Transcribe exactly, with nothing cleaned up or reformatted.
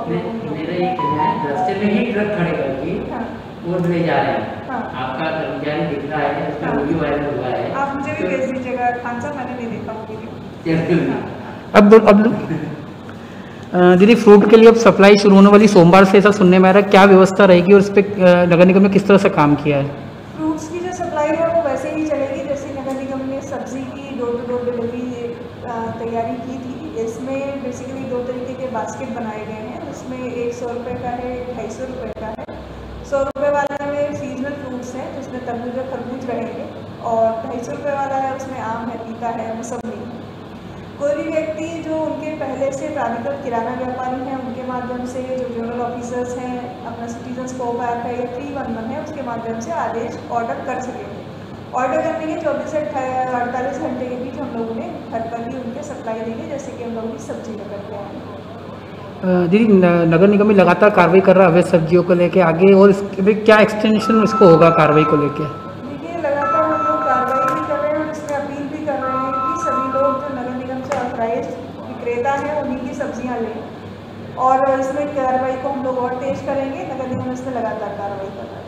बहुत लोगों को। मेरा ये कहना है, रास्ते में ही ट्रक खड़े करके हाँ वोट ले जा रहे हैं। हाँ आपका कर्मचारी दिख रहा है, उसका हाँ। वीडियो वायरल हुआ है। आप मुझे भी भेज दीजिएगा खान साहब, मैंने नहीं देखा वो वीडियो। बिल्कुल। हाँ। अब दो- अब अ, दीदी फ्रूट के लिए अब सप्लाई शुरू होने वाली सोमवार से, ऐसा सुनने में आ रहा है, क्या व्यवस्था रहेगी और इस पर नगर निगम ने किस तरह से काम किया है? फ्रूट्स की जो सप्लाई है वो वैसे ही चलेगी जैसे नगर निगम ने सब्जी की डोर टू डोर डिलीवरी तैयारी की थी। इसमें बेसिकली दो तरीके के बास्केट बनाए गए हैं, उसमें एक सौ रुपये का है, एक ढाई सौ रुपये का है। सौ रुपये वाले में सीजनल फ्रूट्स हैं जिसमें तरबूज और खरबूज रहेंगे, और ढाई सौ रुपये वाला है उसमें आम है, पपीता है, मौसम्बी है। कोई भी व्यक्ति जो उनके पहले से प्राधिकृत किराना व्यापारी हैं उनके माध्यम से, जो जोनल ऑफिसर्स हैं, अपना सिटीजन कोऑप ऐप है या थ्री वन वन है उसके माध्यम से आदेश ऑर्डर कर सकेंगे। ऑर्डर करने के चौबीस से अड़तालीस घंटे के बीच हम लोग उन्हें घर पर ही उनके सप्लाई देंगे, जैसे कि हम लोग भी सब्जी में करते हैं। अ, दीदी न- नगर निगम में लगातार कार्रवाई कर रहा है अवैध सब्जियों को लेके आगे, और इसके भी क्या एक्सटेंशन इसको होगा कार्रवाई को लेके? देखिए लगातार हम लोग कार्रवाई भी कर रहे हैं और इसमें अपील भी कर रहे हैं कि सभी लोग जो नगर निगम से ऑथराइज विक्रेता हैं उन्हीं की सब्जियां लें, और इसमें कार्रवाई को हम लोग और तेज करेंगे। नगर निगम इसमें लगातार कार्रवाई कर रहा है।